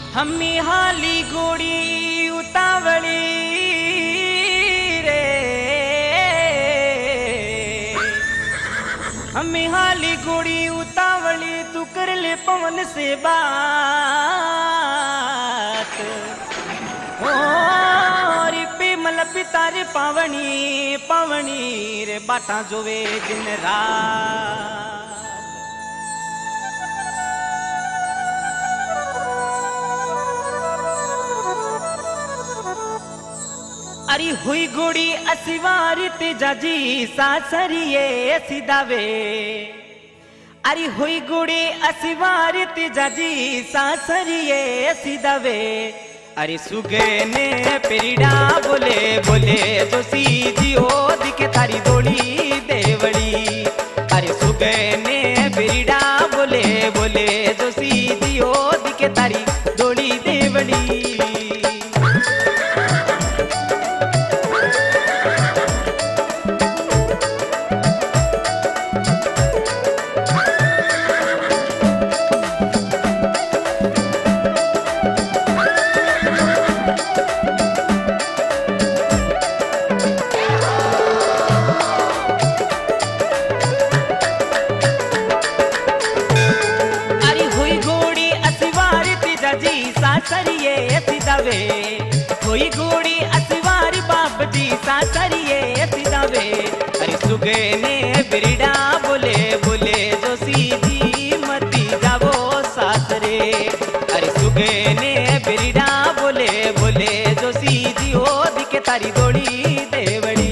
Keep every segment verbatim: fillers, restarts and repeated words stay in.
हमी हाली गोड़ी उतावली रे, हमी हाली गोड़ी उतावली तू कर ले पवन से बात। और पिमल पितारे पावनी पावनी रे बाटा जोवे दिन रात। अरे हुई गोड़ी असिवारी तेजाजी सासरिये सिदावे। अरे हुई गोड़ी असिवारी तेजाजी सासरिये सिदावे। अरे सुगने पेरिडा बोले बोले जो सीधी हो दिखे तारी दोड़ी देवड़ी। अरे सुगने पेरिडा बोले बोले जो सीधी हो दिखे तारी दोड़ी देवड़ी। सासरिये सिदावे कोई गोड़ी असिवारी बाप जी सासरिये सिदावे। अरे सुगने बिरडा बोले बोले जो सीधी मती जावो सासरे। अरे सुगने बिरडा बोले बोले जो सीधी हो दिखे तारी दोड़ी देवड़ी।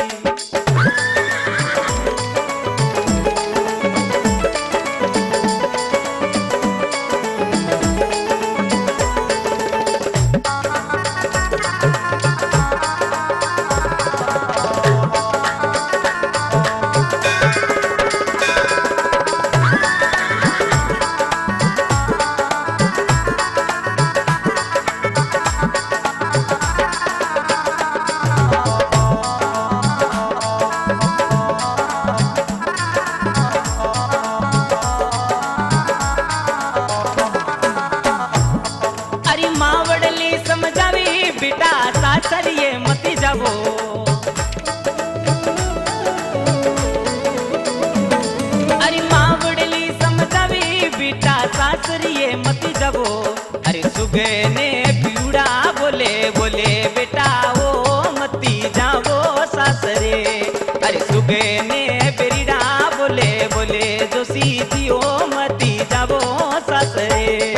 बेटा सासरिये मती जावो। अरे मावड़ली समझावी बेटा सासरिये मती जावो। अरे सुगने पिउड़ा बोले बोले बेटा वो मती जावो सासरे। अरे सुगने बेरिडा बोले बोले जो सीधी हो मती जावो सासरे।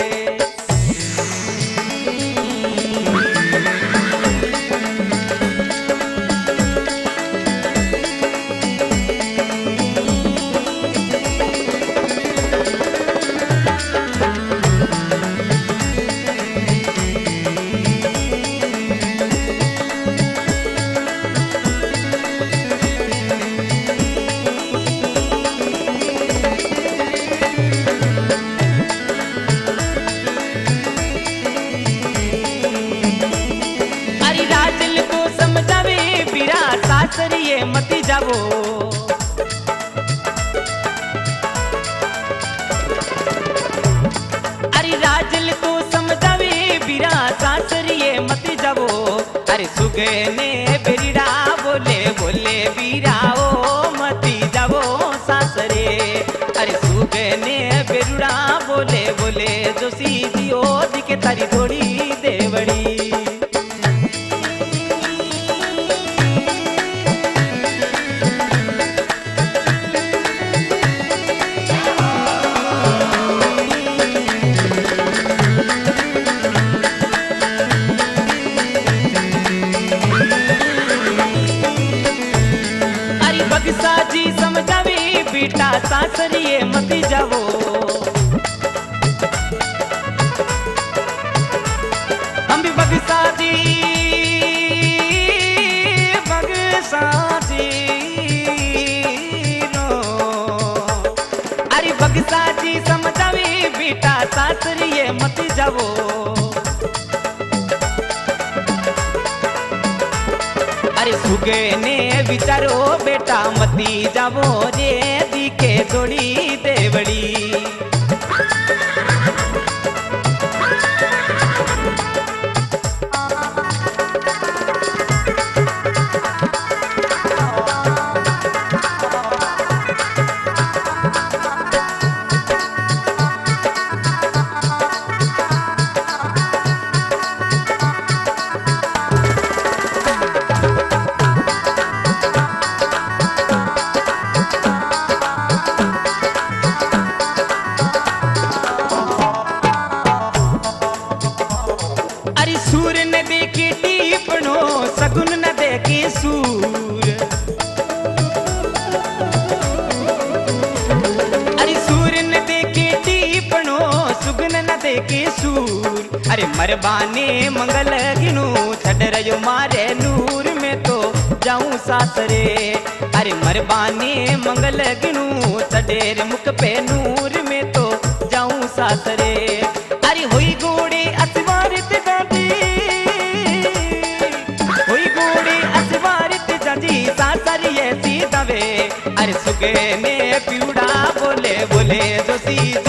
सासरिये मती जावो। अरे राजल को समझावे बीरा सासरिये मती जावो। अरे सुगने बेरिडा बोले बोले बीरा ओ मती जावो सासरे। अरे सुगने बेरुड़ा बोले बोले जो सीधी हो दिखे तारी थोड़ी देवड़ी। साजी समझावी बेटा सासरिये मती जावो। हम भी बगसाजी बगसाजी नो। अरे बगसाजी समझावी बेटा सासरिये मती जावो। अरे सुगने विचारो बेटा मती जावो रे दिखे थोड़ी देवड़ी। दे के सूर। अरे मरबाने मंगल गिनू छड़ रयो मारे नूर में तो जाऊं सासरे। अरे मरबाने मंगल गिनू छड़ेर मुख पे नूर में तो जाऊं सासरे। अरे हुई गोड़े असवारित जाती, हुई गोड़े असवारित जाती सासरिये सी दवे। अरे सुगे ने पिउड़ा बोले बोले जो सी